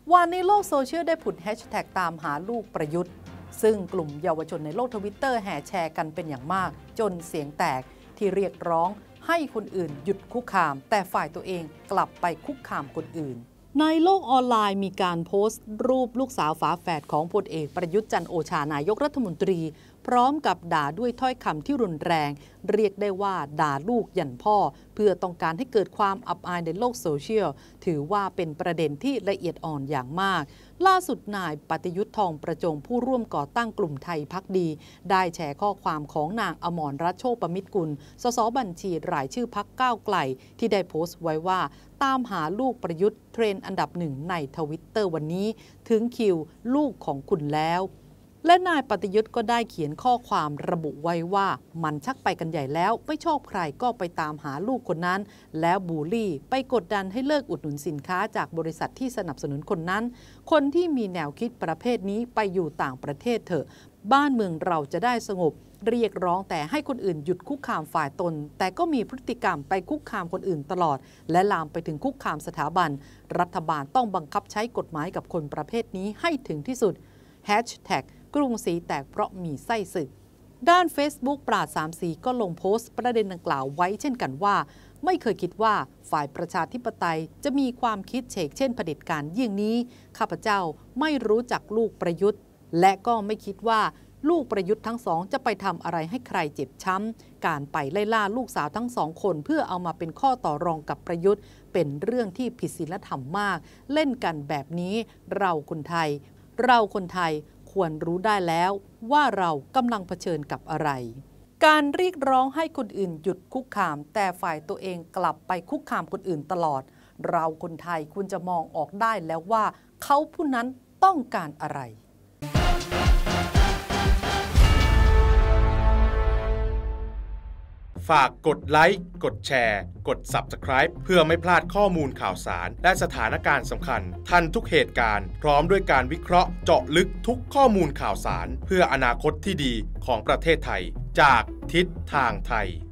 วันในโลกโซเชียลได้ผุดแฮชแท็กตามหาลูกประยุทธ์ซึ่งกลุ่มเยาวชนในโลกทวิตเตอร์แห่แชร์กันเป็นอย่างมากจนเสียงแตกที่เรียกร้องให้คนอื่นหยุดคุกคามแต่ฝ่ายตัวเองกลับไปคุกคามคนอื่นในโลกออนไลน์มีการโพสต์รูปลูกสาวฝาแฝดของพลเอกประยุทธ์จันทร์โอชานายกรัฐมนตรีพร้อมกับด่าด้วยถ้อยคำที่รุนแรงเรียกได้ว่าด่าลูกหยั่นพ่อเพื่อต้องการให้เกิดความอับอายในโลกโซเชียลถือว่าเป็นประเด็นที่ละเอียดอ่อนอย่างมากล่าสุดนายปฏิยุทธ์ทองประจงผู้ร่วมก่อตั้งกลุ่มไทยพักดีได้แชร์ข้อความของนางอมรรัตน์โชคประมิตรกุลสสบัญชีรายชื่อพรรคก้าวไกลที่ได้โพสต์ไว้ว่าตามหาลูกประยุทธ์เทรนด์อันดับหนึ่งในทวิตเตอร์วันนี้ถึงคิวลูกของคุณแล้วและนายปฏิยุทธ์ก็ได้เขียนข้อความระบุไว้ว่ามันชักไปกันใหญ่แล้วไม่ชอบใครก็ไปตามหาลูกคนนั้นแล้วบูลลี่ไปกดดันให้เลิกอุดหนุนสินค้าจากบริษัทที่สนับสนุนคนนั้นคนที่มีแนวคิดประเภทนี้ไปอยู่ต่างประเทศเถอะบ้านเมืองเราจะได้สงบเรียกร้องแต่ให้คนอื่นหยุดคุกคามฝ่ายตนแต่ก็มีพฤติกรรมไปคุกคามคนอื่นตลอดและลามไปถึงคุกคามสถาบันรัฐบาลต้องบังคับใช้กฎหมายกับคนประเภทนี้ให้ถึงที่สุดแฮชแท็กกรุงศรีแตกเพราะมีไส้ศึกด้าน Facebook ปราดสามสีก็ลงโพสต์ประเด็นดังกล่าวไว้เช่นกันว่าไม่เคยคิดว่าฝ่ายประชาธิปไตยจะมีความคิดเฉกเช่นเผด็จการเยี่ยงนี้ข้าพเจ้าไม่รู้จักลูกประยุทธ์และก็ไม่คิดว่าลูกประยุทธ์ทั้งสองจะไปทำอะไรให้ใครเจ็บช้ำการไปไล่ล่าลูกสาวทั้งสองคนเพื่อเอามาเป็นข้อต่อรองกับประยุทธ์เป็นเรื่องที่ผิดศีลธรรมมากเล่นกันแบบนี้เราคนไทยควรรู้ได้แล้วว่าเรากำลังเผชิญกับอะไรการเรียกร้องให้คนอื่นหยุดคุกคามแต่ฝ่ายตัวเองกลับไปคุกคามคนอื่นตลอดเราคนไทยควรจะมองออกได้แล้วว่าเขาผู้นั้นต้องการอะไรฝากกดไลค์กดแชร์กด Subscribe เพื่อไม่พลาดข้อมูลข่าวสารและสถานการณ์สำคัญทันทุกเหตุการณ์พร้อมด้วยการวิเคราะห์เจาะลึกทุกข้อมูลข่าวสารเพื่ออนาคตที่ดีของประเทศไทยจากทิศทางไทย